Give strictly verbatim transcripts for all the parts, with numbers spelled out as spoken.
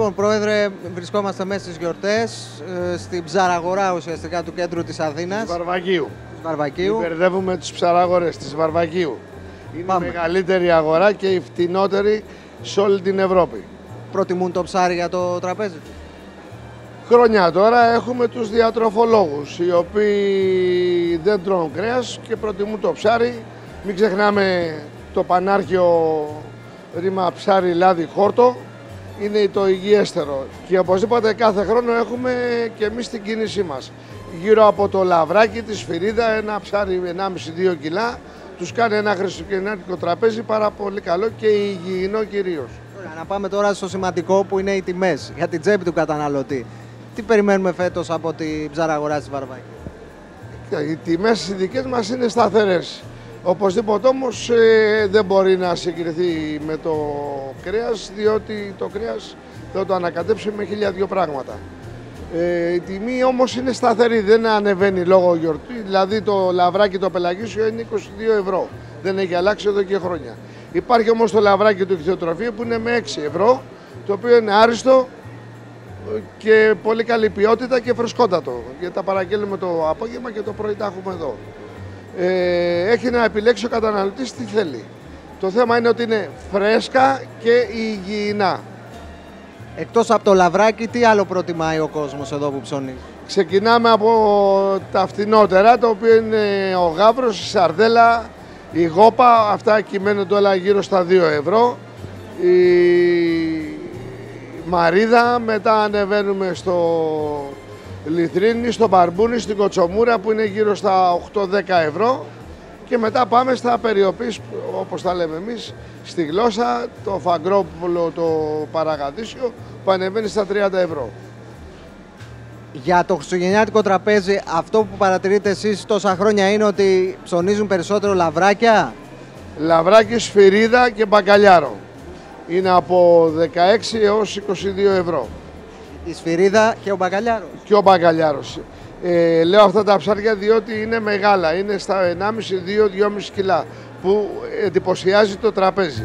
Λοιπόν, Πρόεδρε, βρισκόμαστε μέσα στις γιορτές, στην ψαραγορά ουσιαστικά του κέντρου της Αθήνας. Της Βαρβακίου. Βαρβακίου. Μην μπερδεύουμε τις ψαραγορές της Βαρβακίου. Είναι Πάμε. η μεγαλύτερη αγορά και η φτηνότερη σε όλη την Ευρώπη. Προτιμούν το ψάρι για το τραπέζι. Χρόνια τώρα έχουμε τους διατροφολόγους, οι οποίοι δεν τρώνε κρέας και προτιμούν το ψάρι. Μην ξεχνάμε το πανάρχιο ρήμα ψάρι, λάδι, χόρτο. Είναι το υγιέστερο και οπωσδήποτε κάθε χρόνο έχουμε και εμείς την κίνησή μας. Γύρω από το λαβράκι, τη σφυρίδα, ένα ψάρι ενάμιση με δύο κιλά, τους κάνει ένα χριστουγεννιάτικο τραπέζι πάρα πολύ καλό και υγιεινό κυρίως. Να πάμε τώρα στο σημαντικό που είναι οι τιμές για την τσέπη του καταναλωτή. Τι περιμένουμε φέτος από την ψαραγορά της Βαρβακίου? Οι τιμές οι δικές μας είναι σταθερές. Οπωσδήποτε όμως ε, δεν μπορεί να συγκριθεί με το κρέας, διότι το κρέας θα το ανακατέψει με χίλια δυο πράγματα. Ε, η τιμή όμως είναι σταθερή, δεν ανεβαίνει λόγω γιορτή, δηλαδή το λαβράκι το πελαγίσιο είναι είκοσι δύο ευρώ, δεν έχει αλλάξει εδώ και χρόνια. Υπάρχει όμως το λαβράκι του ηχθειοτροφείου που είναι με έξι ευρώ, το οποίο είναι άριστο και πολύ καλή ποιότητα και φρεσκότατο, γιατί τα παραγγέλνουμε το απόγευμα και το πρωί τα έχουμε εδώ. Ε, έχει να επιλέξει ο καταναλωτής τι θέλει. Το θέμα είναι ότι είναι φρέσκα και υγιεινά. Εκτός από το λαβράκι, τι άλλο προτιμάει ο κόσμος εδώ που ψωνίζει? Ξεκινάμε από τα φτηνότερα, το οποίο είναι ο γάβρος, η σαρδέλα, η γόπα, αυτά κυμαίνονται όλα γύρω στα δύο ευρώ. Η μαρίδα, μετά ανεβαίνουμε στο λιθρίνι, στο μπαρμπούνι, στην κοτσομούρα που είναι γύρω στα οκτώ με δέκα ευρώ και μετά πάμε στα περιοπής, όπως τα λέμε εμείς, στη γλώσσα, το φαγκρόπουλο, το παραγαδίσιο που ανεβαίνει στα τριάντα ευρώ. Για το χριστουγεννιάτικο τραπέζι, αυτό που παρατηρείτε εσείς τόσα χρόνια είναι ότι ψωνίζουν περισσότερο λαβράκια? Λαβράκι, σφυρίδα και μπακαλιάρο. Είναι από δεκαέξι έως είκοσι δύο ευρώ. Η σφυρίδα και ο μπακαλιάρος. Και ο μπακαλιάρος. Ε, λέω αυτά τα ψάρια διότι είναι μεγάλα, είναι στα ενάμιση με δύο με δυόμιση κιλά, που εντυπωσιάζει το τραπέζι.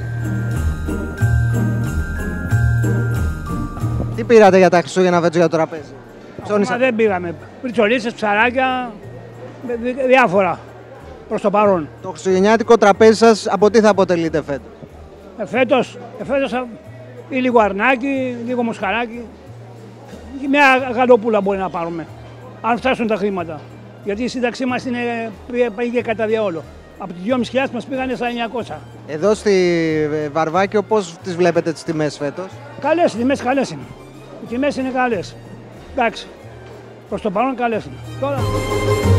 Τι πήρατε για τα Χριστούγεννα φέτος για το τραπέζι? Μα δεν πήγαμε. Πριτσολίσες, ψαράκια, διάφορα προς το παρόν. Το χριστουγεννιάτικο τραπέζι σας από τι θα αποτελείται φέτος? Ε, φέτος, ε, φέτος ή λίγο αρνάκι, λίγο μοσχαράκι. Μια γαλοπούλα μπορεί να πάρουμε, αν φτάσουν τα χρήματα. Γιατί η σύνταξή μας είναι, πήγε κατά διαόλο. Από τις δυόμισι χιλιάδες μας πήγανε στα εννιακόσια. Εδώ στη Βαρβάκιο πώς τις βλέπετε τις τιμές φέτος? Καλές, οι τιμές καλές είναι. Οι τιμές είναι καλές. Εντάξει, προς το παρόν καλές είναι. Τώρα...